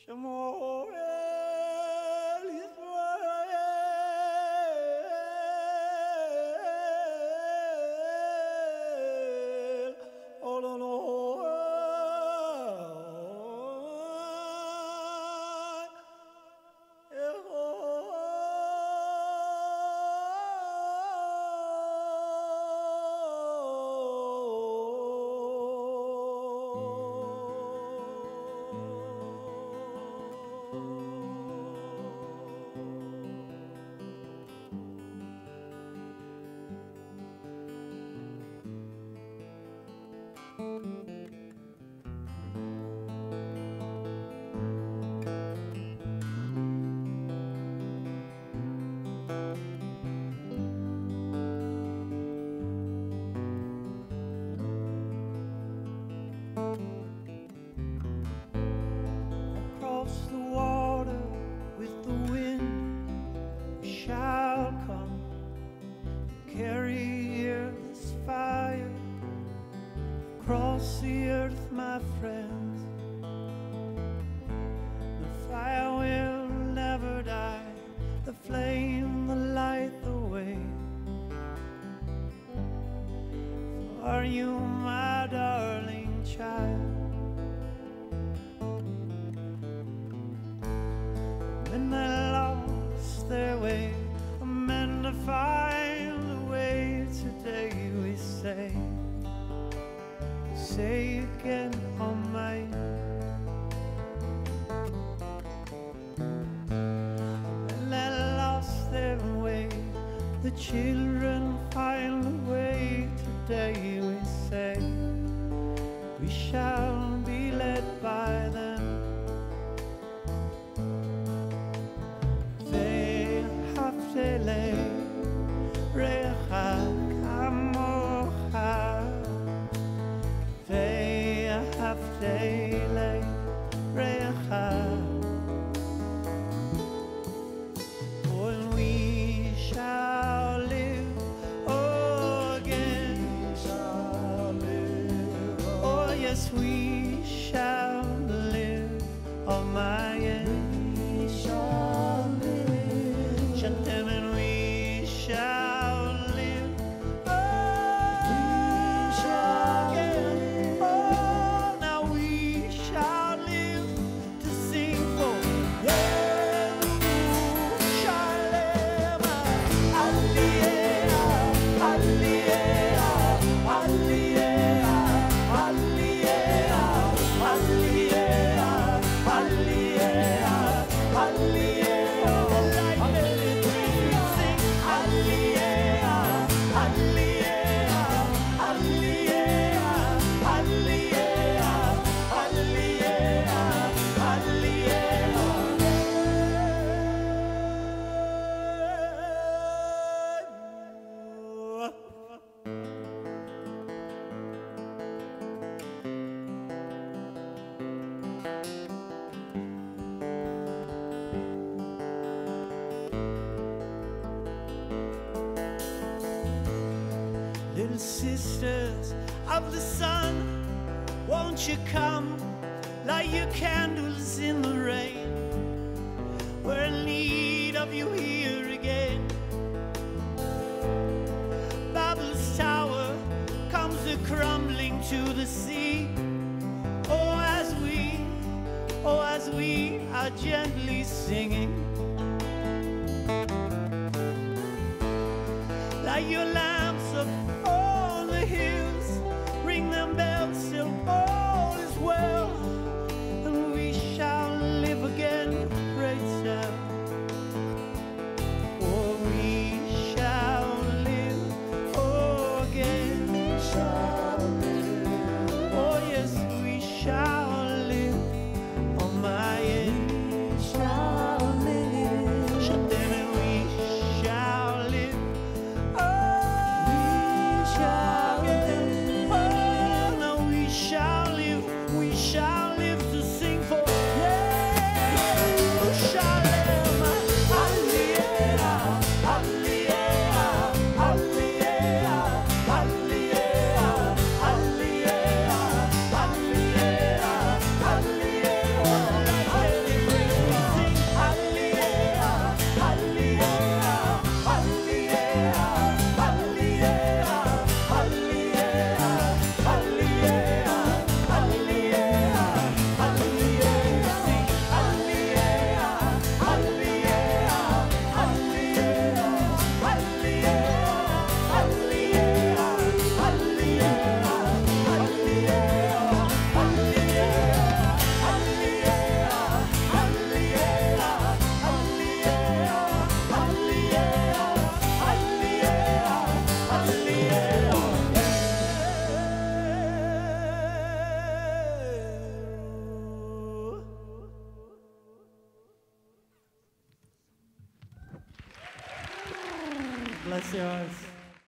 Shemo El Yisrael, Olono across the water with the wind shall come, carry earth's fire across the earth, my friends. The fire will never die, the flame will light the way for you, my darling child. When they lost their way, men to find a way. Today we say again, oh my. When they lost their way, the children find a way. Today we say we shall be led by them. And we shall live again. Oh yes, we shall live. Oh my, we shall live. Shatem, and we shall live. We shall live. Oh, now we shall live to sing for Yerushalayim. Aliyah, Aliyah, Aliyah, Aliyah, Aliyah, Aliyah, Aliyah. Like military, we sing Aliyah, Aliyah, Aliyah, Aliyah, Aliyah, Little sisters of the sun, won't you come, light your candles in the rain? We're in need of you here again. Babel's tower comes crumbling to the sea. Oh, as we are gently singing, light your lamps up on the hills, ring them bells till all is well, and we shall live again, praise Him. Oh, we shall live again. Oh yes, we shall live. Oh my, we shall live. And we shall live. Oh, bless your hearts.